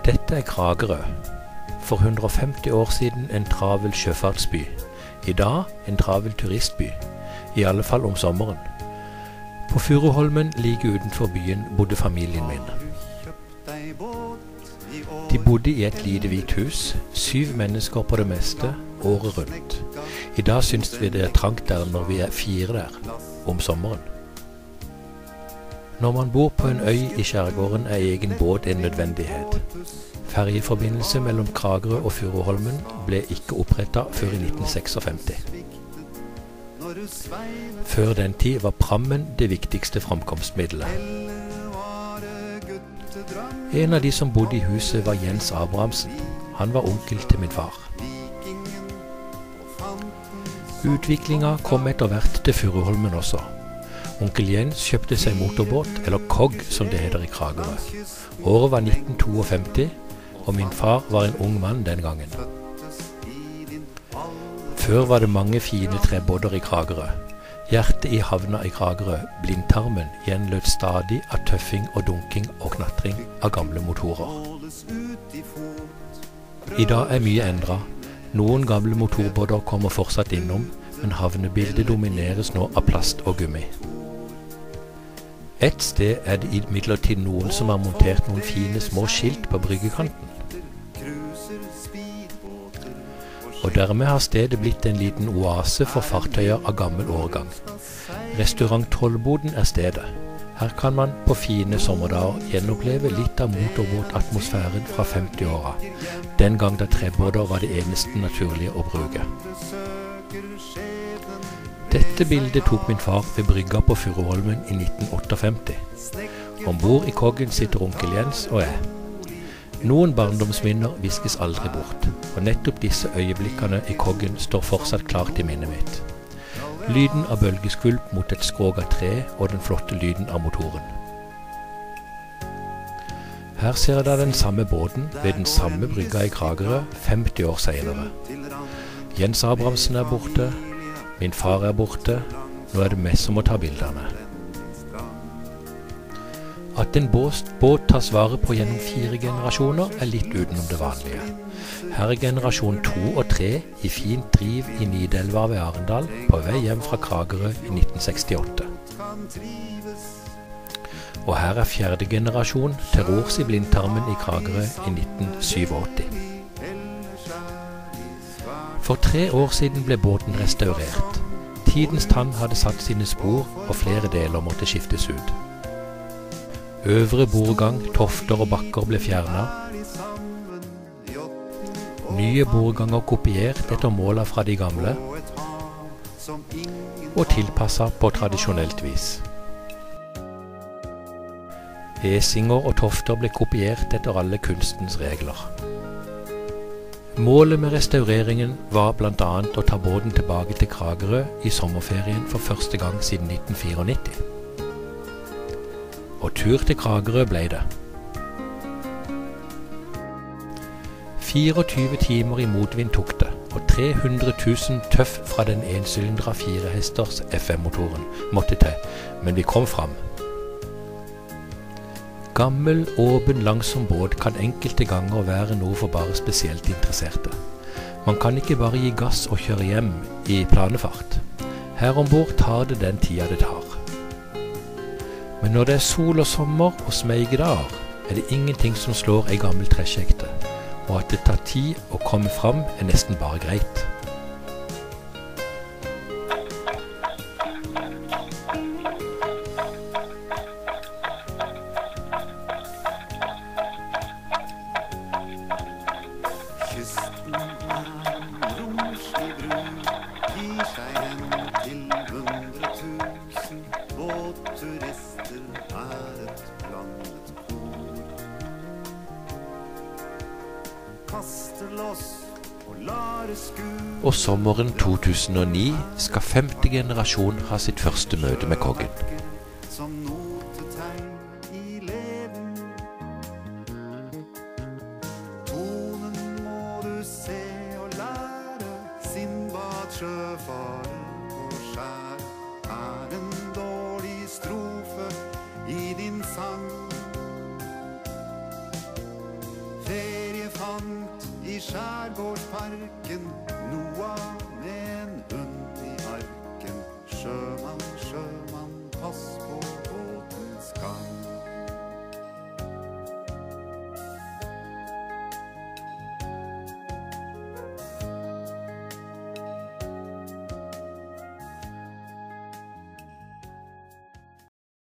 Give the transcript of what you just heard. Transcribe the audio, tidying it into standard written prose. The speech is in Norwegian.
Dette er Kragerø. For 150 år siden en travel sjøfartsby. I dag en travel turistby. I alle fall om sommeren. På Furuholmen like utenfor byen bodde familien min. De bodde i et lite hvitt hus, 7 mennesker på det meste, året rundt. I dag synes vi det er trangt der når vi er 4 der, om sommeren. Når man bor på en øy i skjærgården er egen båt en nødvendighet. Ferjeforbindelse mellom Kragerø og Furuholmen ble ikke opprettet før i 1956. Før den tid var prammen det viktigste framkomstmiddelet. En av de som bodde i huset var Jens Abrahamsen. Han var onkel til min far. Utviklingen kom etter hvert til Furuholmen også. Onkel Jens kjøpte seg motorbåt, eller kogg som det heter i Kragerø. Året var 1952, og min far var en ung mann den gangen. Før var det mange fine trebåter i Kragerø. Hjertet i havna i Kragerø, blindtarmen, gjenlød stadig av tøffing og dunking og knatring av gamle motorer. I dag er mye endret. Noen gamle motorbåter kommer fortsatt innom, men havnebildet domineres nå av plast og gummi. Et sted er det imidlertid noen som har montert noen fine små skilt på bryggekanten. Og dermed har stedet blitt en liten oase for fartøyer av gammel årgang. Restaurant Tollboden er stedet. Her kan man på fine sommerdager gjenoppleve litt av motorbåtatmosfæren fra 50-åra, den gang da trebåter var det eneste naturlige å bruke. Dette bildet tok min far ved brygga på Furuholmen i 1958. Ombord i koggen sitter onkel Jens og jeg. Noen barndomsminner viskes aldri bort, og nettopp disse øyeblikkene i koggen står fortsatt klart i minnet mitt. Lyden av bølgeskvulp mot et skrog av tre og den flotte lyden av motoren. Her ser jeg da den samme båten ved den samme brygga i Kragerø 50 år senere. Jens Abrahamsen er borte, min far er borte, nå er det meg som må ta bildene. At en båt tas vare på gjennom 4 generasjoner er litt utenom det vanlige. Her er generasjon 2 og 3 i fint driv i Nidelva ved Arendal på vei hjem fra Kragerø i 1968. Og her er 4. generasjon til rors i blindtarmen i Kragerø i 1987. For 3 år siden ble båten restaurert. Tidens tann hadde satt sine spor, og flere deler måtte skiftes ut. Øvre bordgang, tofter og bakker ble fjernet. Nye bordganger kopiert etter måla fra de gamle, og tilpasset på tradisjonelt vis. Esinger og tofter ble kopiert etter alle kunstens regler. Målet med restaureringen var blant annet å ta båten tilbake til Kragerø i sommerferien for første gang siden 1994. Og tur til Kragerø ble det. 24 timer i motvind tok det, og 300 000 tøff fra den ensylindra 4 hesters FM-motoren måtte til, men vi kom fram. Gammel, åpen, langsom båt kan enkelte ganger være noe for bare spesielt interesserte. Man kan ikke bare gi gass og kjøre hjem i planefart. Her ombord tar det den tida det tar. Men når det er sol og sommer og smeige dager, er det ingenting som slår ei gammel treskjekte, og at det tar tid å komme fram er nesten bare greit. Og sommeren 2009 skal 5. generasjon ha sitt første møte med koggen. I din sang skjærgårdsparken